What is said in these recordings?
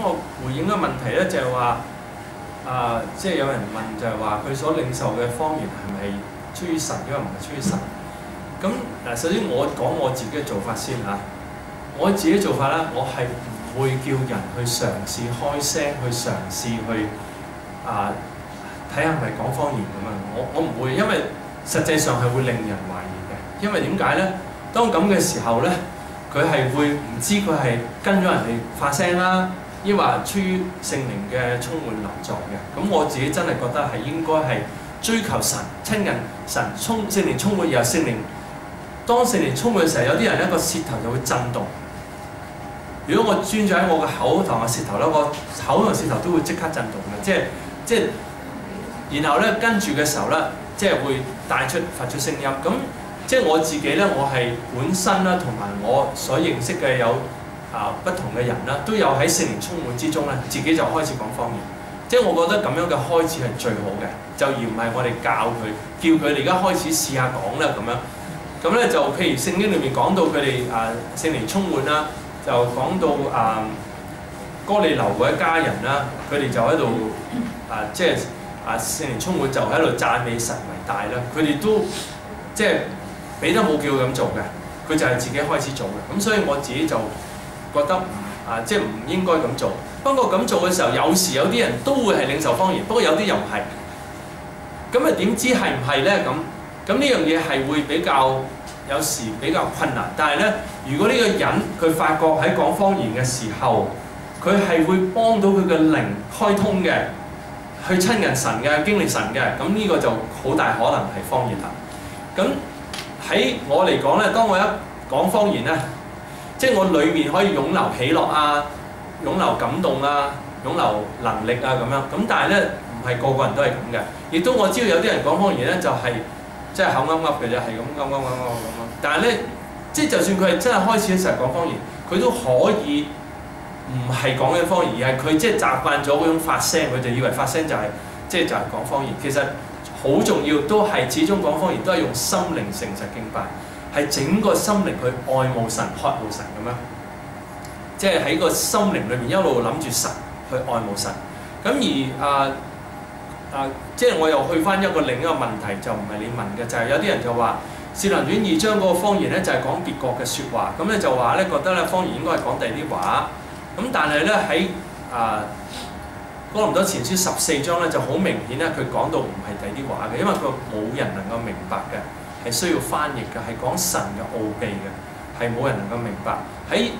我回應嘅問題咧就係話，即係有人問就係話佢所領受嘅方言係咪出於神，因為唔係出於神？咁嗱，首先我講我自己嘅做法先嚇。我自己做法咧，我係唔會叫人去嘗試開聲，去嘗試去睇下係咪講方言咁樣。我唔會，因為實際上係會令人懷疑嘅。因為點解咧？當咁嘅時候咧，佢係會唔知佢係跟咗人哋發聲啦，抑或出於聖靈嘅充滿臨在嘅。咁我自己真係覺得係應該係追求神、親近神、聖靈充滿，然後聖靈當聖靈充滿嘅時候，有啲人咧個舌頭就會震動。如果我專注喺我嘅口同埋舌頭咧，我口同舌頭都會即刻震動嘅，即係，然後咧跟住嘅時候咧，即係會發出聲音。咁即係我自己咧，我係本身啦，同埋我所認識嘅有不同嘅人啦，都有喺聖靈充滿之中咧，自己就開始講方言。即係我覺得咁樣嘅開始係最好嘅，就而唔係我哋教佢，叫佢哋而家開始試下講啦咁樣。咁咧就譬如聖經裏面講到佢哋聖靈充滿啦。就講到哥尼流嗰一家人啦，佢哋就喺度即係聖靈充滿就喺度讚美神為大啦。佢哋都即係彼得冇叫佢咁做嘅，佢就係自己開始做嘅。咁所以我自己就覺得即係唔應該咁做。不過咁做嘅時候，有時有啲人都會係領受方言，不過有啲又唔係。咁點知係唔係咧？咁呢樣嘢係會比較。有時比較困難，但係咧，如果呢個人佢發覺喺講方言嘅時候，佢係會幫到佢嘅靈開通嘅，去親近神嘅、經歷神嘅，咁呢個就好大可能係方言啦。咁喺我嚟講咧，當我一講方言咧，即係我裏面可以湧流喜樂啊、湧流感動啊、湧流能力啊咁樣。咁但係咧，唔係個個人都係咁嘅，亦都我知道有啲人講方言咧就係。即係口噏噏嘅啫，係咁噏噏噏噏咁。但係咧，即係就算佢係真係開始嘅時候講方言，佢都可以唔係講緊方言，而係佢即係習慣咗嗰種發聲，佢就以為發聲就係即係講方言。其實好重要，都係始終講方言都係用心靈誠實敬拜，係整個心靈去愛慕神、渴慕神咁樣。即係喺個心靈裏面一路諗住神，去愛慕神。咁而即係我又去翻另一個問題，就唔係你問嘅，就係有啲人就話《使徒行傳》2章嗰個方言咧，就係講別國嘅説話，咁咧就話咧覺得咧方言應該係講第二啲話，咁但係咧喺哥林多前書14章咧就好明顯咧，佢講到唔係第二啲話嘅，因為佢冇人能夠明白嘅，係需要翻譯嘅，係講神嘅奧秘嘅，係冇人能夠明白。喺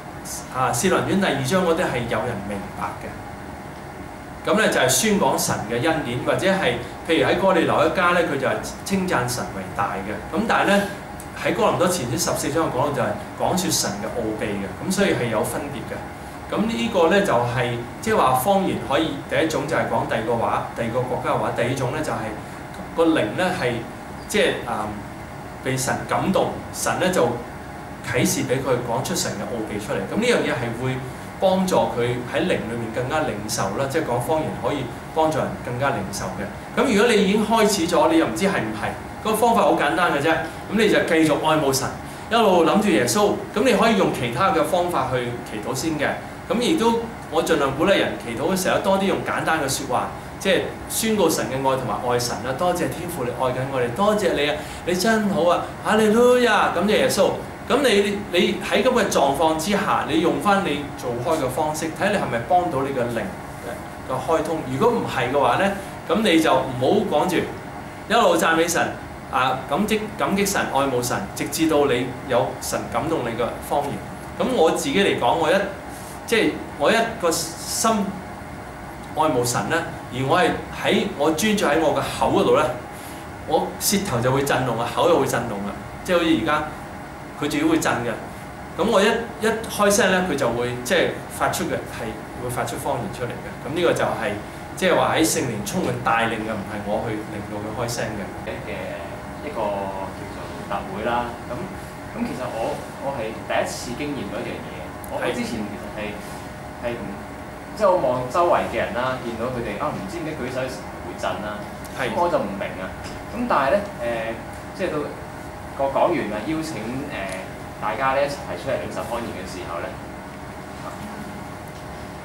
《使徒行傳》第2章嗰啲係有人明白嘅。咁咧就係宣講神嘅恩典，或者係譬如喺哥尼流一家咧，佢就係稱讚神為大嘅。咁但係咧喺哥林多前書14章講到就係講説神嘅奧秘嘅，咁所以係有分別嘅。咁呢個咧就係即係話方言可以第一種就係講第二個話，第二個國家嘅話；第二種咧就係個靈咧係即係被神感動，神咧就啟示俾佢講出神嘅奧秘出嚟。咁呢樣嘢係會幫助佢喺靈裏面更加領受啦，即係講方言可以幫助人更加領受嘅。咁如果你已經開始咗，你又唔知係唔係，嗰個方法好簡單嘅啫。咁你就繼續愛慕神，一路諗住耶穌。咁你可以用其他嘅方法去祈禱先嘅。咁亦都我盡量鼓勵人祈禱嘅時候，多啲用簡單嘅説話，即係宣告神嘅愛同埋愛神啦。多謝天父你愛緊我哋，多謝你啊，你真好啊，哈利路亞，感謝耶穌。咁你喺咁嘅狀況之下，你用翻你做開嘅方式，睇你係咪幫到你個靈嘅開通。如果唔係嘅話咧，咁你就唔好講住，一路讚美神感激神、愛慕神，直至到你有神感動你嘅方言。咁我自己嚟講，我一個心愛慕神咧，而我專注喺我嘅口嗰度咧，我舌頭就會震動啊，口又會震動啊，即係好似而家。佢自己會震嘅，咁我一開聲咧，佢就會即係發出嘅，係會發出方言出嚟嘅。咁呢個就係即係話喺聖靈充滿帶領嘅，唔係我去令到佢開聲嘅一個叫做特會啦。咁其實我係第一次經驗到一樣嘢。我之前其實係即係我望周圍嘅人啦，見到佢哋唔知點解舉手會震啦，咁我就唔明啊。咁但係咧即係到個講員邀請大家咧一齊提出嚟領受方言嘅時候咧，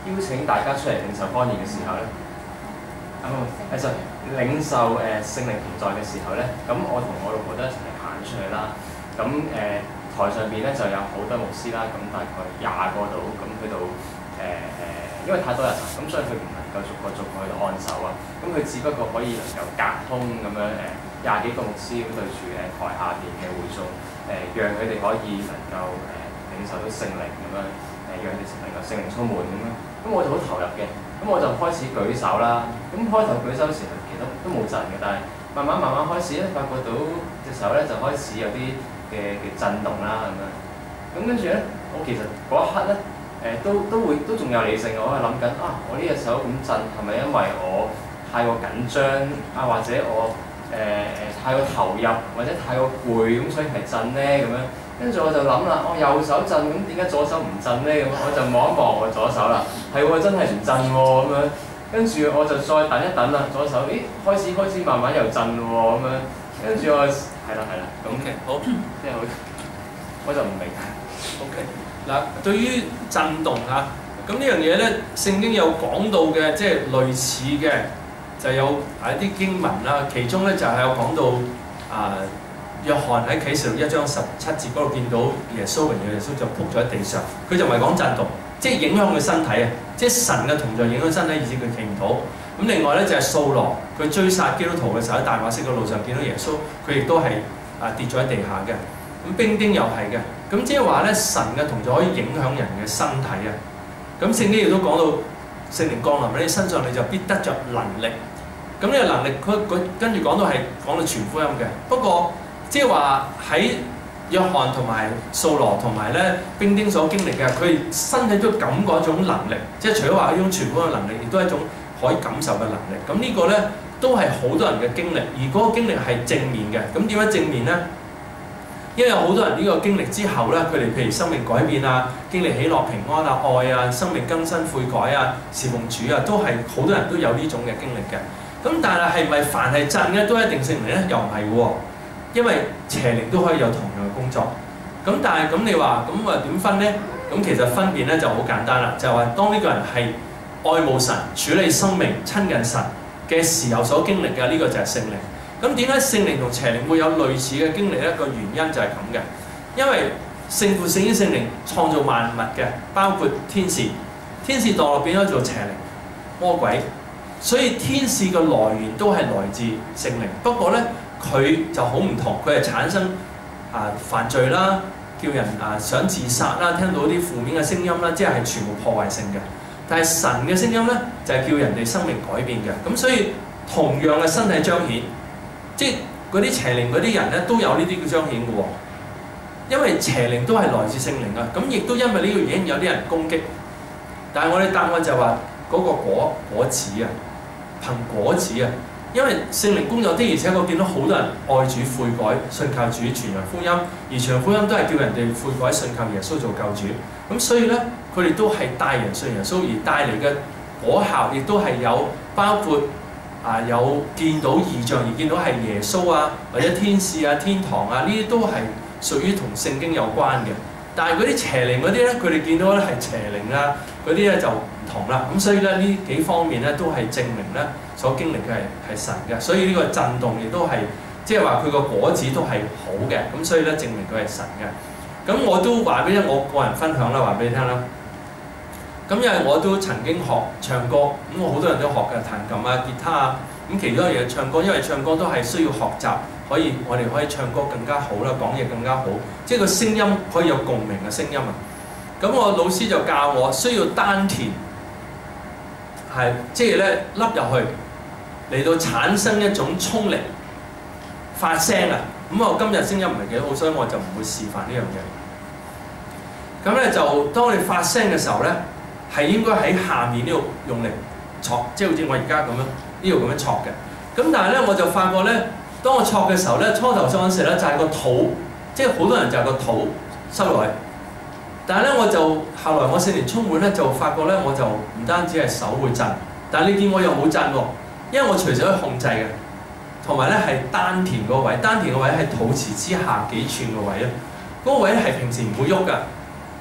邀請大家出嚟領受方言嘅時候咧，其實領受聖靈同在嘅時候咧，咁我同我老婆都一齊行出去啦。咁台上邊咧就有好多牧師啦，咁大概20個度，咁去到因為太多人啦，咁所以佢唔能夠逐個去到按手啊。咁佢只不過可以能夠隔空咁樣20幾個牧師咁對住台下邊嘅會眾，讓佢哋可以能夠領受到聖靈咁樣，讓佢哋能夠聖靈充滿咁樣。咁我就好投入嘅，咁我就開始舉手啦。咁開頭舉手時其實都冇震嘅，但係慢慢開始咧，發覺到隻手咧就開始有啲嘅震動啦咁樣。咁跟住咧，我其實嗰一刻咧，都仲有理性，我係諗緊啊，我呢隻手咁震係咪因為我太過緊張啊，或者我太過投入或者太過攰咁，所以係震咧咁樣。跟住我就諗啦，我右手震，咁點解左手唔震咧？咁我就望一望我左手啦，係喎，真係唔震喎咁樣。跟住我就再等一等啦，左手開始慢慢又震喎咁樣。跟住我係啦，咁 OK 好， 即係我就唔明。 OK 嗱，對於震動嚇，咁呢樣嘢咧，聖經有講到嘅，即係類似嘅，就有一啲經文啦。其中咧就係有講到約翰喺啟示錄1章17節嗰度見到耶穌，榮耀耶穌就仆咗喺地上，佢就唔係講震動，即係影響佢身體啊，即係神嘅同在影響身體，以致佢企唔到。咁另外咧就係掃羅，佢追殺基督徒嘅時候喺大馬色嘅路上見到耶穌，佢亦都係跌咗喺地下嘅。咁兵丁又係嘅，咁即係話咧神嘅同在可以影響人嘅身體啊。咁聖經亦都講到聖靈降臨喺你身上，你就必得着能力。咁呢個能力佢跟住講到傳福音嘅，不過即係話喺約翰同埋掃羅同埋咧兵丁所經歷嘅，佢身體都感覺一種能力，即係除咗話一種傳福音嘅能力，亦都係一種可以感受嘅能力。咁呢個咧都係好多人嘅經歷，而嗰個經歷係正面嘅。咁點解正面咧？因為有好多人呢個經歷之後咧，佢哋譬如生命改變啊，經歷喜樂、平安啊、愛啊、生命更新、悔改啊、侍奉主啊，都係好多人都有呢種嘅經歷嘅。咁但係咪凡係震嘅都一定聖靈咧？又唔係喎，因為邪靈都可以有同樣嘅工作。咁但係咁你話咁點分咧？咁其實分辨咧就好簡單啦，就係話當呢個人係愛慕神、處理生命、親近神嘅時候所經歷嘅呢個就係聖靈。咁點解聖靈同邪靈會有類似嘅經歷咧？個原因就係咁嘅，因為聖父、聖子、聖靈創造萬物嘅，包括天使，天使墮落變咗做邪靈、魔鬼，所以天使嘅來源都係來自聖靈。不過咧，佢就好唔同，佢係產生犯罪啦，叫人想自殺啦，聽到啲負面嘅聲音啦，即係全部破壞性嘅。但係神嘅聲音咧，就係叫人哋生命改變嘅。咁所以同樣嘅身體彰顯。即係嗰啲邪靈嗰啲人咧，都有呢啲嘅彰顯嘅喎。因為邪靈都係來自聖靈啊，咁亦都因為呢個原因有啲人攻擊。但係我哋答案就係話嗰個果子啊，憑果子啊。因為聖靈工作的，而且我見到好多人愛主悔改、信靠主、傳揚福音，而傳揚福音都係叫人哋悔改、信靠耶穌做救主。咁所以咧，佢哋都係帶人信耶穌而帶嚟嘅果效，亦都係有包括。有見到異象而見到係耶穌啊，或者天使啊、天堂啊，呢啲都係屬於同聖經有關嘅。但係嗰啲邪靈嗰啲咧，佢哋見到咧係邪靈啊，嗰啲咧就唔同啦。咁所以咧呢幾方面咧都係證明咧所經歷嘅係神嘅。所以呢個震動亦都係即係話佢個果子都係好嘅。咁所以咧證明佢係神嘅。咁我都話俾你聽，我個人分享啦，話俾你聽啦。咁因為我都曾經學唱歌，咁我好多人都學嘅彈琴啊、吉他啊，咁其中一樣嘢唱歌，因為唱歌都係需要學習，我哋可以唱歌更加好啦，講嘢更加好，即係個聲音可以有共鳴嘅聲音啊。咁我老師就教我需要丹田，係即係咧凹入去嚟到產生一種衝力發聲啊。咁我今日聲音唔係幾好，所以我就唔會示範呢樣嘢。咁咧就當你發聲嘅時候咧，係應該喺下面呢度用力挫，即係好似我而家咁樣呢度咁樣挫嘅。咁但係咧，我就發覺咧，當我挫嘅時候咧，初頭嗰陣時咧就係個肚，即係好多人就係個肚收落去。但係咧，我就後來我聖靈充滿咧，就發覺咧，我就唔單止係手會震，但係你見我又冇震喎，因為我隨時可以控制嘅。同埋咧係丹田個位，丹田個位係肚臍之下幾寸個位咧，嗰個位係平時唔會喐㗎。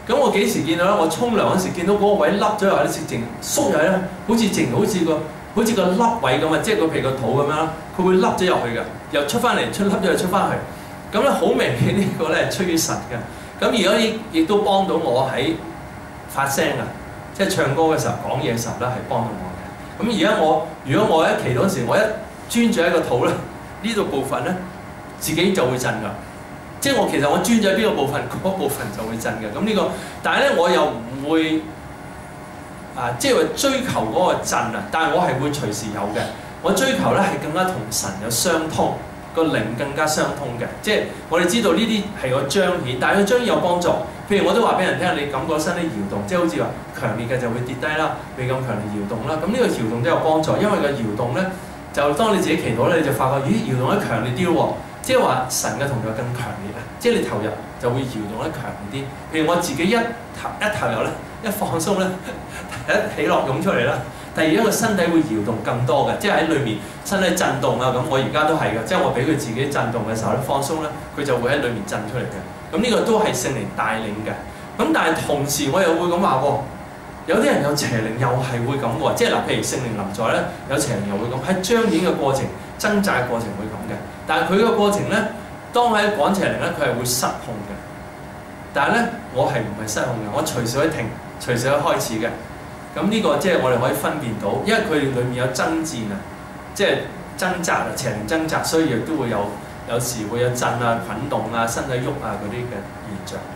咁我幾時見到咧？我沖涼嗰時見到嗰個位凹咗入去，直情縮入去咧，好似個凹位咁啊，即係個譬如個肚咁樣，佢會凹咗入去嘅，又出翻嚟，凹咗又出翻去。咁咧好明顯呢個咧係出於神嘅。咁而家亦都幫到我喺發聲啊，即係唱歌嘅時候、講嘢嘅時候咧係幫到我嘅。咁而家如果我一祈禱嗰時，我一專注喺個肚咧，呢度部分咧自己就會震㗎。即係其實我專注喺邊個部分，嗰部分就會震嘅。咁呢個，但係咧我又唔會即係話追求嗰個震啊。但係我係會隨時有嘅。我追求咧係更加同神有相通，個靈更加相通嘅。即係我哋知道呢啲係個彰顯，但係佢彰顯有幫助。譬如我都話俾人聽，你感覺身體搖動，即係好似話強烈嘅就會跌低啦，未咁強烈搖動啦。咁呢個搖動都有幫助，因為個搖動咧就當你自己祈禱咧，你就發覺咦搖動得強烈啲喎。即係話神嘅同在更強烈啊！即係你投入就會搖動得強烈啲。譬如我自己一投入咧，一放鬆咧，一喜樂湧出嚟啦。第二一個身體會搖動更多嘅，即係喺裏面身體震動啊！咁我而家都係嘅，即係我俾佢自己震動嘅時候咧，放鬆咧，佢就會喺裏面震出嚟嘅。咁呢個都係聖靈帶領嘅。咁但係同時我又會咁話喎，有啲人有邪靈又係會咁喎，即係嗱，譬如聖靈臨在咧，有邪靈又會咁，喺彰顯嘅過程、掙扎嘅過程會咁嘅。但係佢個過程咧，當喺趕邪靈咧，佢係會失控嘅。但係咧，我係唔係失控嘅？我隨時可以停，隨時可以開始嘅。咁呢個即係我哋可以分辨到，因為佢哋裡面有爭戰啊，即係掙扎啊，邪靈掙扎，所以亦都會有時會有震啊、滾動啊、身體喐啊嗰啲嘅現象。